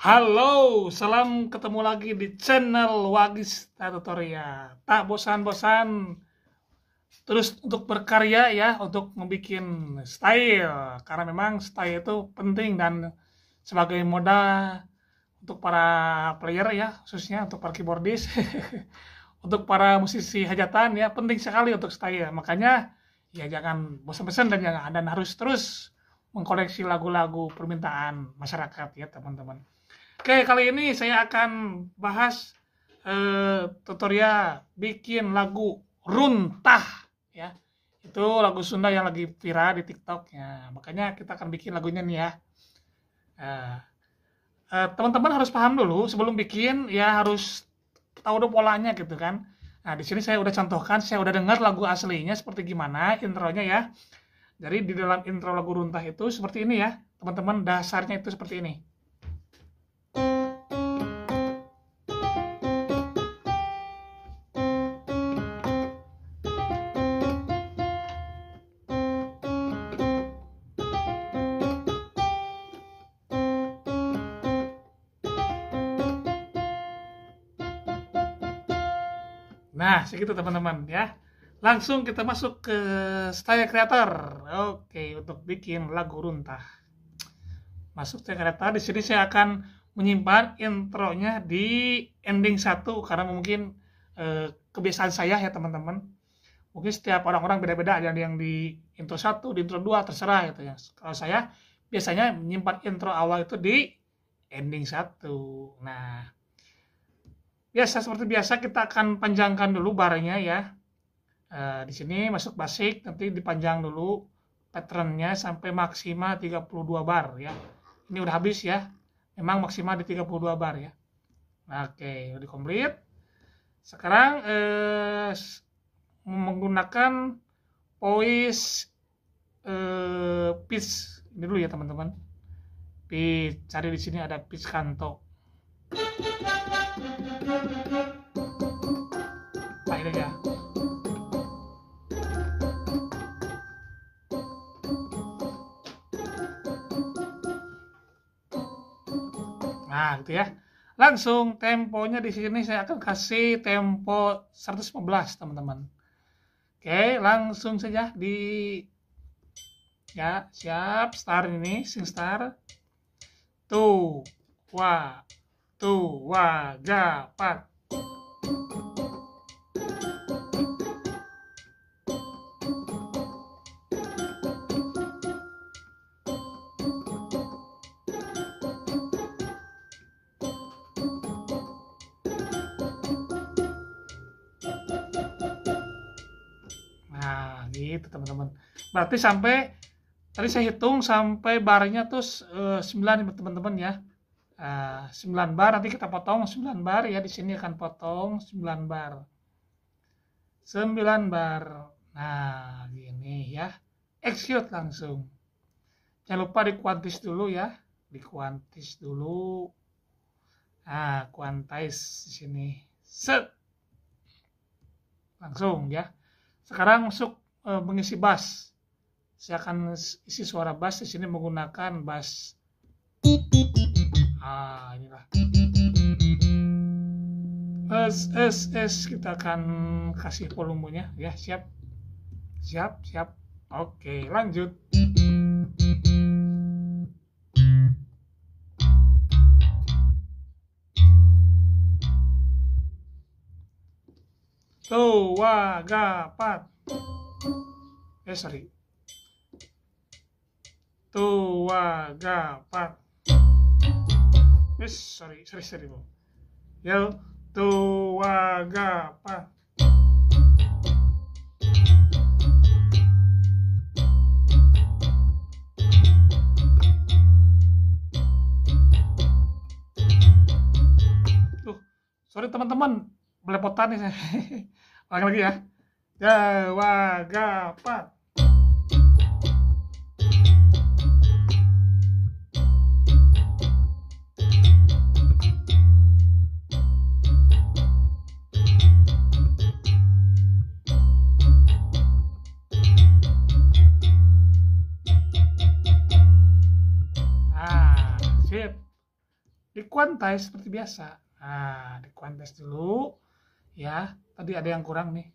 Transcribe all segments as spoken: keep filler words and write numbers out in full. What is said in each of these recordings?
Halo, salam ketemu lagi di channel Wagista Tutorial. Tak bosan-bosan terus untuk berkarya ya, untuk membuat style. Karena memang style itu penting dan sebagai modal untuk para player ya, khususnya untuk para keyboardist, untuk para musisi hajatan ya, penting sekali untuk style. Makanya ya jangan bosan-bosan dan jangan dan harus terus mengkoleksi lagu-lagu permintaan masyarakat ya teman-teman. Oke, kali ini saya akan bahas eh, tutorial bikin lagu runtah ya. Itu lagu Sunda yang lagi viral di TikTok ya. Makanya kita akan bikin lagunya nih ya. Eh, eh, teman-teman harus paham dulu sebelum bikin ya, harus tahu dulu polanya gitu kan. Nah, di sini saya udah contohkan, saya udah dengar lagu aslinya seperti gimana intronya ya. Jadi di dalam intro lagu runtah itu seperti ini ya, teman-teman, dasarnya itu seperti ini. Nah, segitu teman-teman ya. Langsung kita masuk ke Style Creator. Oke, untuk bikin lagu runtah. Masuk Style Creator, di sini saya akan menyimpan intronya di ending satu karena mungkin eh, kebiasaan saya ya teman-teman. Mungkin setiap orang-orang beda-beda, ada yang di intro satu, di intro dua, terserah gitu ya. Kalau saya biasanya menyimpan intro awal itu di ending satu. Nah, biasa seperti biasa kita akan panjangkan dulu barnya ya. Uh, di sini masuk basic, nanti dipanjang dulu patternnya sampai maksimal tiga puluh dua bar ya. Ini udah habis ya. Memang maksimal di tiga puluh dua bar ya. Nah, oke, udah komplit. Sekarang eh, menggunakan voice eh, pitch ini dulu ya teman-teman. Pitch, cari di sini ada pitch kanto. Nah, ini aja. Nah, gitu ya. Langsung temponya di sini saya akan kasih tempo seratus lima belas, teman-teman. Oke, langsung saja di ya, siap, start ini, sing start. Tuh, wah, tuh, wah, gapat. Nah, gitu teman-teman. Berarti sampai tadi saya hitung sampai barnya tuh uh, sembilan teman-teman ya. Uh, sembilan bar, nanti kita potong sembilan bar ya, di sini akan potong sembilan bar. sembilan bar. Nah, gini ya. Execute langsung. Jangan lupa dikuantis dulu ya. Dikuantis dulu. Nah, quantize di sini. Set. Langsung ya. Sekarang masuk e, mengisi bass. Saya akan isi suara bass di sini menggunakan bass. Ah, inilah. S S S kita akan kasih volumenya ya, siap. Siap, siap. Oke, lanjut. Tuh, wah, gapat. Eh, sorry. Tuh, wah, gapat. Eh, sorry, sorry, sorry, bu. Yo, tuh, wah, gapat. Tuh, sorry teman-teman, belepotan nih saya. Lagi lagi ya. Jawa gapat. Ah, sip. di quantize seperti biasa. Nah, di quantize dulu ya. Tadi ada yang kurang nih.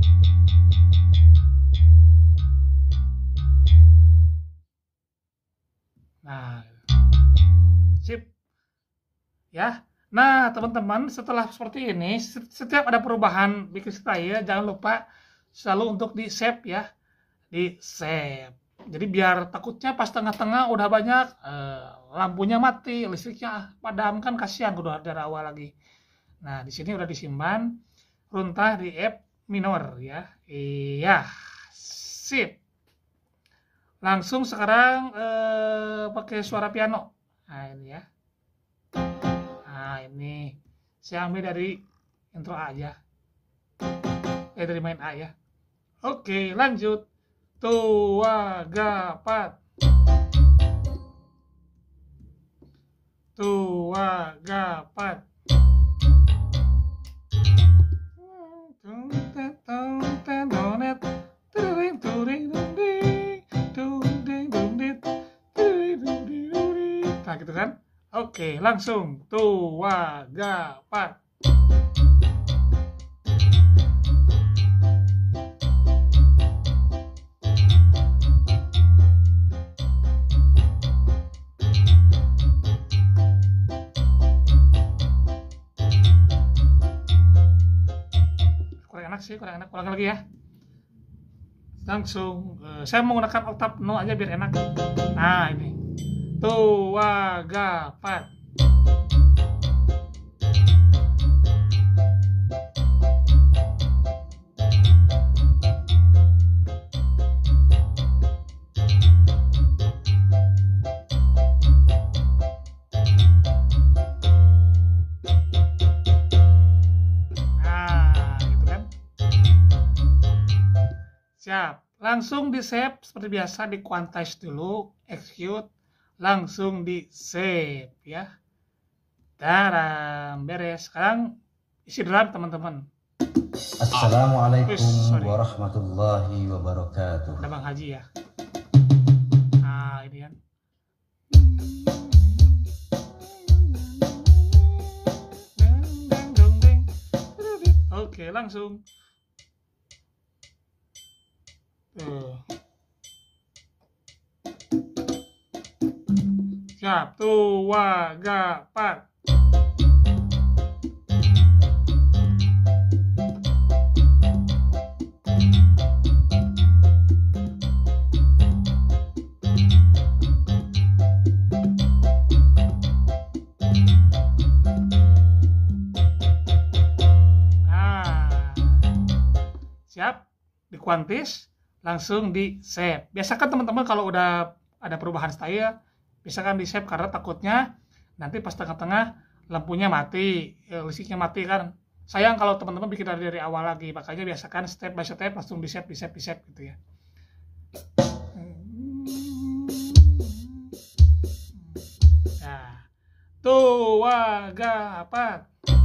Nah, sip. Ya. Nah, teman-teman, setelah seperti ini, setiap ada perubahan bikin style, jangan lupa selalu untuk di-save ya. Di-save. Jadi biar takutnya pas tengah-tengah udah banyak eh, lampunya mati, listriknya padam kan kasihan udah dari awal lagi. Nah, di sini udah disimpan runtah di F minor ya. Iya. Sip. Langsung sekarang eh, pakai suara piano. Nah, ini ya. Nah, ini saya ambil dari intro A aja. Eh, dari main A ya. Oke, lanjut. Tua gapat. Tua gapat. Nah, gitu kan? Oke, langsung tua gapat. Sih kurang enak, ulang lagi ya. Langsung uh, saya menggunakan oktav no aja biar enak. Nah, ini tua gapat. Siap, langsung di save seperti biasa, di quantize dulu, execute, langsung di save ya. Daram, beres. Sekarang isi drum teman-teman. Assalamualaikum ah, warahmatullahi wabarakatuh. Ada Bang Haji ya. Nah, ini kan. Oke, langsung. Tuh. Siap, tua gapat. Nah, siap, di quantize. Langsung di save. Biasakan teman-teman kalau udah ada perubahan style, biasakan di save karena takutnya nanti pas tengah-tengah lampunya mati, listriknya mati kan. Sayang kalau teman-teman bikin dari, dari awal lagi, makanya biasakan step by step langsung di save, di save, di save gitu ya. Nah, tua gapat.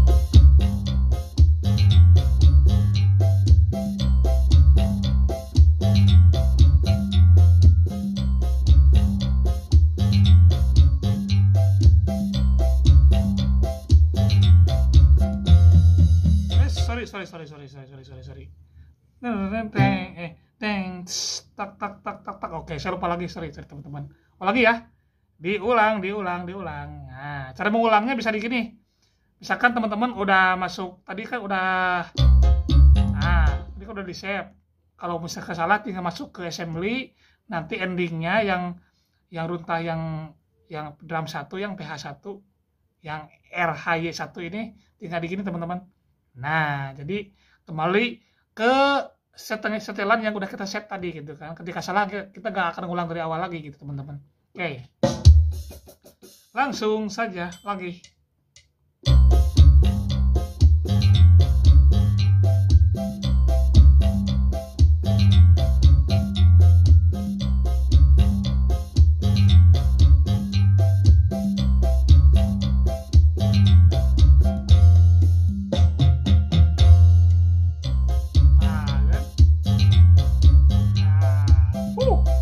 sorry sorry sorry sorry sorry sorry sorry eh teng tak tak tak tak tak oke saya lupa lagi, sorry sorry teman-teman. Oh lagi ya, diulang diulang diulang. Nah, cara mengulangnya bisa di gini. Misalkan teman-teman udah masuk tadi kan udah, nah ini kan udah di save. Kalau misalkan salah tinggal masuk ke assembly, nanti endingnya yang yang runtah yang yang drum satu, yang P H satu, yang R H Y satu ini tinggal di gini teman-teman. Nah, jadi kembali ke setengah setelan yang udah kita set tadi gitu kan. Ketika salah kita gak akan ngulang dari awal lagi gitu teman-teman. Oke. Langsung saja lagi.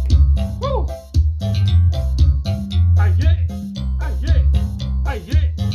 Yeah.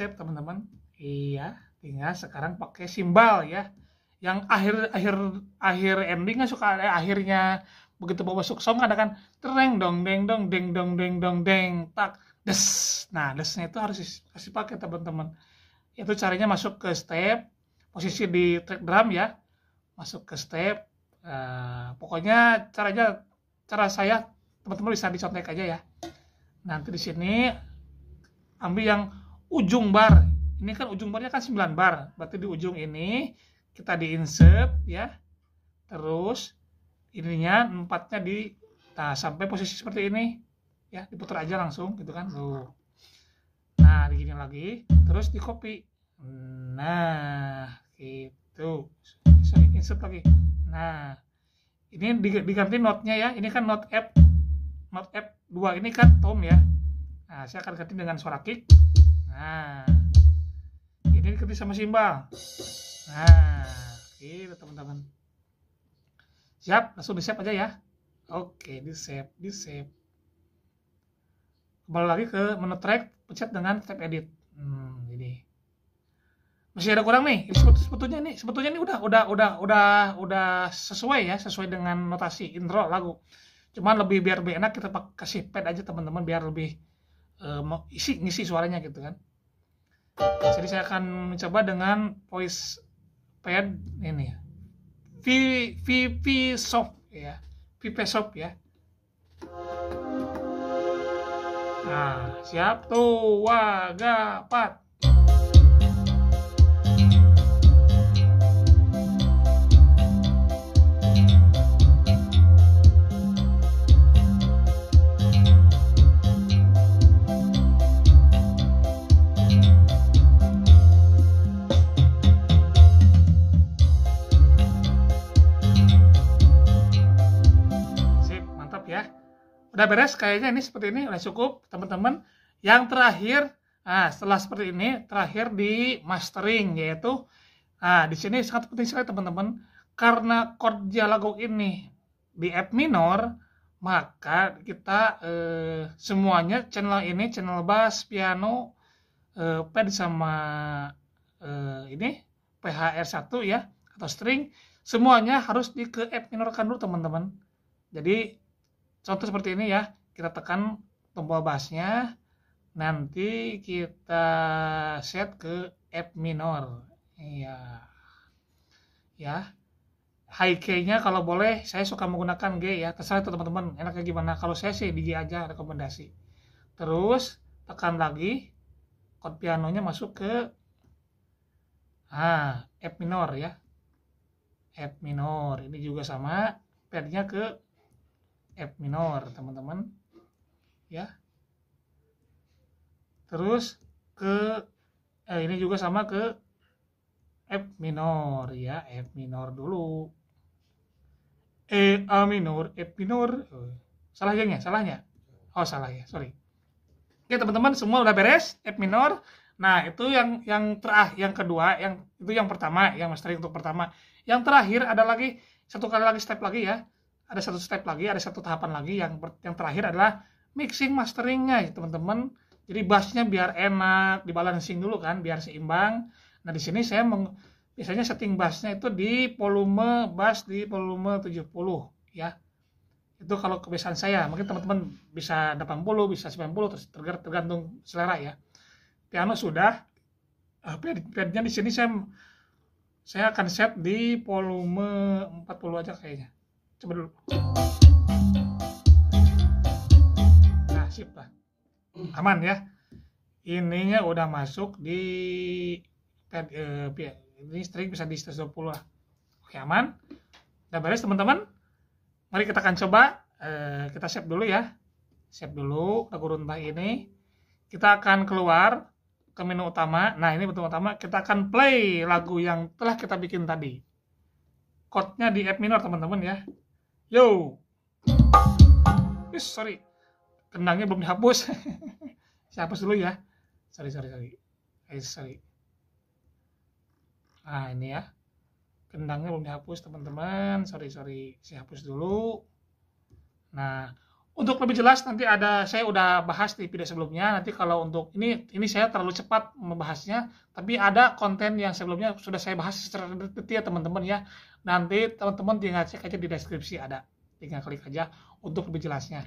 save teman-teman. Iya, tinggal sekarang pakai simbal ya. Yang akhir akhir akhir endingnya suka ada akhirnya begitu mau masuk song ada kan tereng dong deng dong deng dong deng dong deng tak des. Nah, desnya itu harus harus pakai teman-teman. Itu caranya masuk ke step, posisi di track drum ya. Masuk ke step. Uh, pokoknya caranya cara saya teman-teman bisa dicontek aja ya. Nanti di sini ambil yang ujung bar. Ini kan ujung barnya kan sembilan bar. Berarti di ujung ini kita di insert ya. Terus ininya empatnya di nah, sampai posisi seperti ini. Ya, diputar aja langsung gitu kan. Tuh. Nah, digini lagi, terus di copy. Nah, gitu. Sorry, insert lagi. Nah, ini diganti note-nya ya. Ini kan note F. Note F dua ini kan tom ya. Nah, saya akan ganti dengan suara kick. Nah, ini diganti sama simbal. Nah, gitu teman-teman. Siap, langsung di save aja ya. Oke, di save, di save. Kembali lagi ke menu track, pencet dengan tab edit. Hmm, ini. Masih ada kurang nih. Sebetulnya nih, sebetulnya nih udah udah udah udah udah sesuai ya, sesuai dengan notasi intro lagu. Cuman lebih biar lebih enak kita kasih pad aja teman-teman biar lebih uh, isi ngisi suaranya gitu kan. Jadi saya akan mencoba dengan voice pad ini ya. V V V soft ya. V P soft ya. Nah, siap tuh. Wagapat. Udah beres kayaknya ini seperti ini udah cukup teman-teman. Yang terakhir, nah setelah seperti ini terakhir di mastering yaitu, nah di sini sangat penting sekali teman-teman karena chord lagu ini di F minor maka kita eh, semuanya channel ini channel bass, piano, eh, pad sama eh, ini P H R satu ya atau string semuanya harus di ke F minorkan dulu teman-teman. Jadi contoh seperti ini ya, kita tekan tombol bassnya, nanti kita set ke F minor, iya, ya, high key-nya kalau boleh, saya suka menggunakan G ya, terserah teman-teman, enaknya gimana, kalau saya sih di G aja rekomendasi. Terus tekan lagi, chord pianonya masuk ke ah, F minor ya, F minor, ini juga sama, pad-nya ke F minor teman-teman ya. Terus ke eh, ini juga sama ke F minor ya, F minor dulu. E A minor, F minor. Oh, salah gengnya, salahnya. Oh, salah ya, sorry. Oke, teman-teman, semua udah beres F minor. Nah, itu yang yang terakhir, yang kedua, yang itu yang pertama, yang mastering untuk pertama. Yang terakhir ada lagi satu kali lagi step lagi ya. Ada satu step lagi, ada satu tahapan lagi yang yang terakhir adalah mixing masteringnya ya teman-teman. Jadi bassnya biar enak, dibalancing dulu kan, biar seimbang. Nah di sini saya meng, biasanya setting bassnya itu di volume bass di volume tujuh puluh ya. Itu kalau kebiasaan saya, mungkin teman-teman bisa delapan puluh, bisa sembilan puluh, terus tergantung selera ya. Piano sudah, pad-nya di sini saya saya akan set di volume empat puluh aja kayaknya. Coba dulu. Nah, sip lah. Aman ya. Ininya udah masuk di pad, eh, ini string bisa di seratus dua puluh lah. Oke, aman. Udah beres teman-teman. Mari kita akan coba. Eh, kita save dulu ya. Save dulu lagu runtah ini. Kita akan keluar ke menu utama. Nah, ini menu utama. Kita akan play lagu yang telah kita bikin tadi. Chord-nya di F minor teman-teman ya. Yo, Wih, sorry, kendangnya belum dihapus. Saya hapus dulu ya. Sorry, sorry, sorry. Eh, sorry. Nah ini ya, kendangnya belum dihapus teman-teman. Sorry, sorry. Saya hapus dulu. Nah, Untuk lebih jelas nanti ada, saya udah bahas di video sebelumnya. Nanti kalau untuk ini ini saya terlalu cepat membahasnya, tapi ada konten yang sebelumnya sudah saya bahas secara detail teman-teman ya. Nanti teman-teman tinggal cek aja di deskripsi ada, tinggal klik aja untuk lebih jelasnya.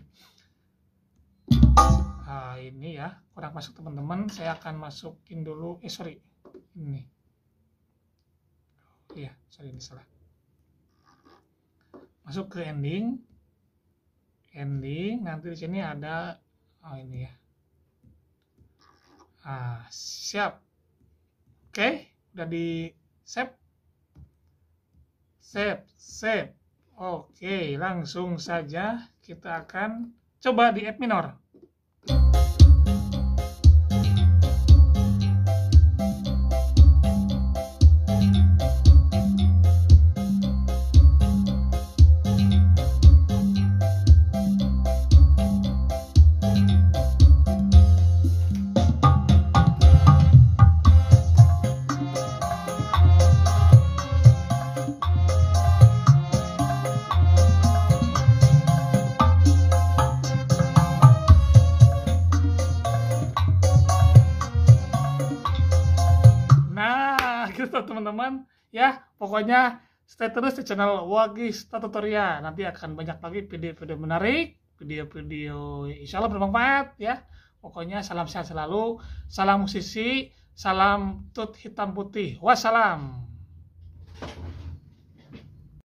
Nah, ini ya kurang masuk teman-teman, saya akan masukin dulu. Eh sorry, ini. Iya, sorry ini salah. Masuk ke ending. Ending, nanti di sini ada, oh ini ya. Ah, siap. Oke, udah di save. Save, save. Oke, langsung saja kita akan coba di F minor. Teman-teman ya, pokoknya stay terus di channel Wagis Tutorial. Nanti akan banyak lagi video-video menarik, video-video insya Allah bermanfaat ya. Pokoknya salam sehat selalu, salam musisi, salam tut hitam putih, wassalam.